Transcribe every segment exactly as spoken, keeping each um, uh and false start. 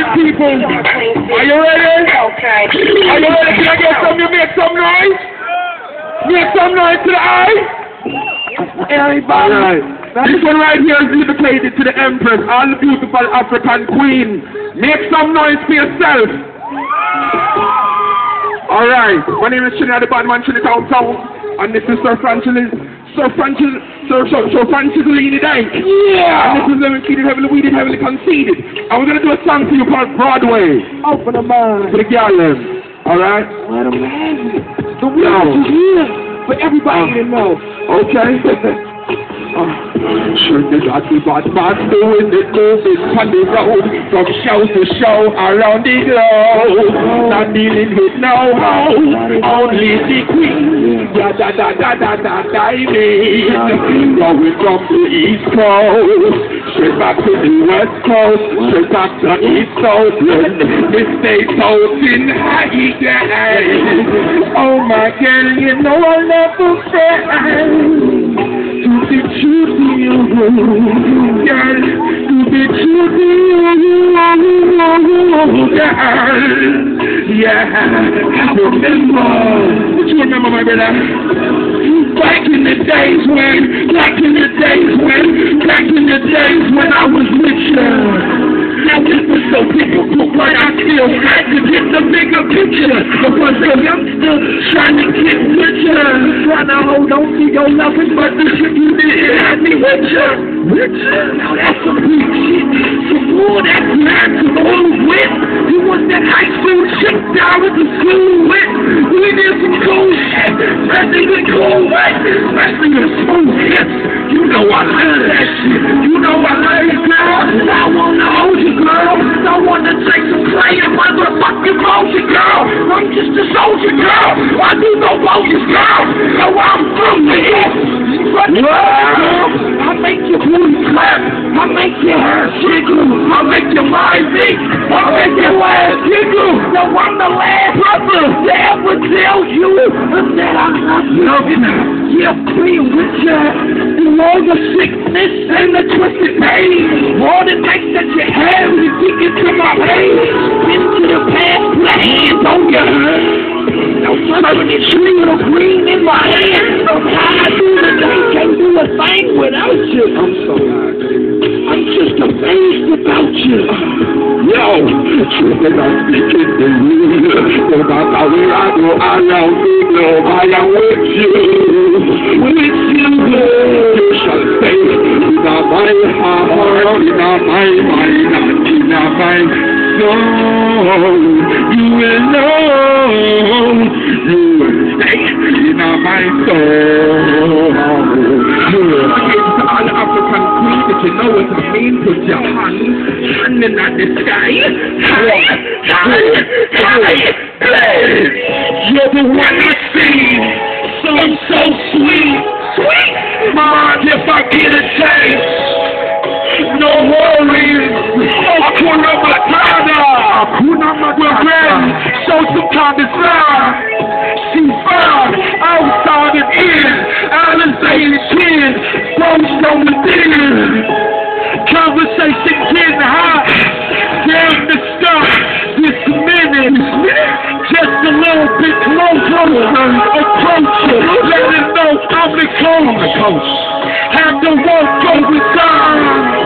people. Are you ready? Okay. Are you ready? Can I get some? You make some noise? Make some noise to the eye. Everybody. Right. This one right here is dedicated to the Empress, all the beautiful African queen. Make some noise for yourself. Alright, my name is Chinny, the bad man, Chinny Town Town, and this is Sir Francis, Sir Francis, Sir, Sir, Sir Francis Leany Dyke. Yeah! And this is Lemon Seeded, Heavily Weeded, Heavily Conceited. And we're gonna do a song for you called Broadway. Open the mind. For the girl them. Alright? Let them have it. The world is here for everybody to know. Okay? Uh, sure, the dirty bad man doing it, moving on the road, from show to show around the globe. Not dealing with know-how, only the queen. Da da da da da da diamond. Going from the East Coast, straight back to the West Coast, straight back to East Coast. We stay out in high again. Oh my girl, you know I'll never fail. To be true to you, girl. To be true to you, girl. Yeah, remember. What you remember, my brother? Back in the days when, back in the days when, back in the days when I was with you. Now it was so difficult, but I still had to get the bigger picture. I was a youngster trying to get richer, trying to hold on to your loving, but the shit you did had me richer, richer. Now that's some big shit. Some more that man to old with. You was that high school chick that I went to school with. We did some cool shit, especially the cool way, especially the smooth hips. You know I love that shit. You know I love you, girl. I wanna hold you, girl. I wanna take some play and motherfucking motion, girl. I'm just a soldier, girl. I do no motions, girl. So I'm from the east. I make your booty clap. I make your hair jiggle. I make your mind beat. I make your ass jiggle. So I'm the last brother to ever tell you that I love you. Yeah, being with you. Through all the sickness and the twisted pain. All the nights that you have, you kick into my veins. Into the past, put a hand on your head. Now suddenly it's tree with a green in my hand. So how I do the day, can't do a thing without you. I'm so high, I'm just amazed about you. Yo, truth is I'm speaking to you. No matter where I go around the globe, I am with you. With you, you shall stay in my heart, in my mind, in my soul. You will know, you will stay in my soul. To all the African queens that you know what I mean, put your hands hanging at the sky. High, high, high, blessed. You're the one I see. So, so sweet, sweet. Mind if I get a taste? No worries. Hakuna Matata. Hakuna Matata. We're ready. Show some kind of sign. She's fine. Outside and in. Alizé chin. Bones from within. Conversation getting hot. Down the stop. This minute. Just a little bit closer. Approach it. Let it know I'm the coach. Have the work go with time.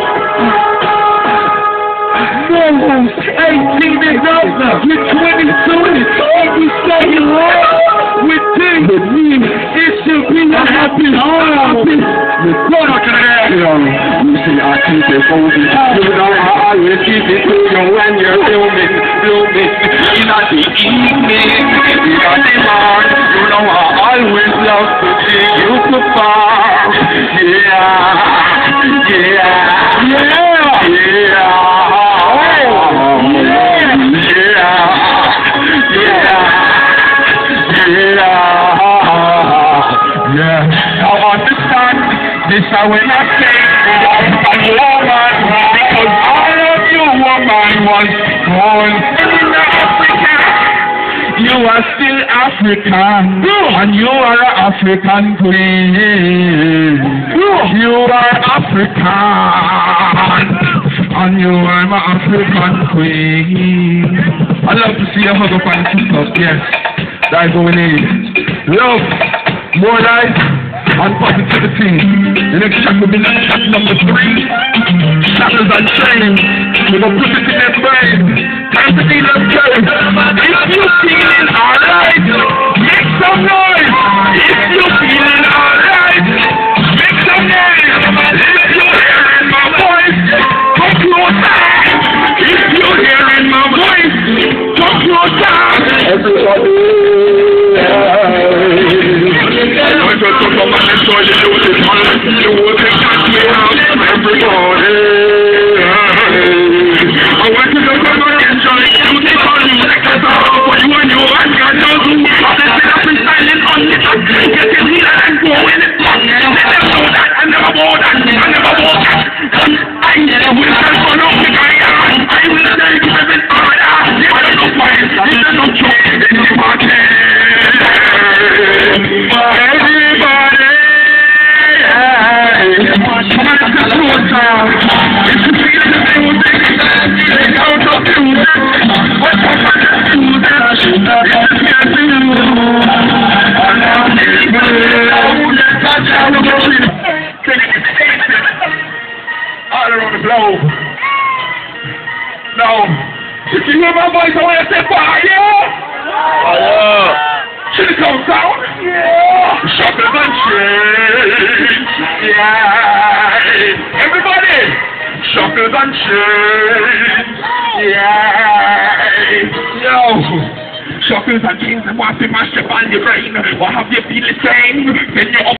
Morals, eighteen and up. You're twenty-two. And you say you love with things. It should be a happy home. What I can ask you? You see, I keep it moving. You know I always keep it to you when you're filming, filming. In the evening, in the morning, you know I always love to see you perform. Yeah, yeah, yeah, yeah. This I will not say a woman, because all of you woman was born in Africa. You are still African, and you are an African queen. You are African. And you are my African queen. I love to see you hug up and kiss up, yes. That's what we need. Love, more life, and positivity. The next track will be track number three. Shackles and chains. We're gonna put it in their brain. Time to be love carried. If you're feeling alright, make some noise. If you're feeling alright, make some noise. If you're hearing my voice, come closer. If you're hearing my voice, come closer. Everybody. I just took up and enjoy you do this one. You will take that me out. Everybody. I want you to come and enjoy it. You take all you like a dog. For you and you and your dog. I've been silent on the top. Getting here and going it back. I never know that. I never know that. I never know that. I will just run off the guy. I will take seven order. I don't know why. This is no joke. It's a party. Everybody. Come on, come closer. If you feel the music, take out the music. What's up with the music? If you can't do all around the globe. Now, if you hear my voice, I want to say fire! Fire! Should it come down? Yeah! Shackles and chains! Yeah! Everybody! Shackles and chains! Yeah! Yo! Shackles and chains, and what's in my ship on your brain? What have you feel the same? Then you're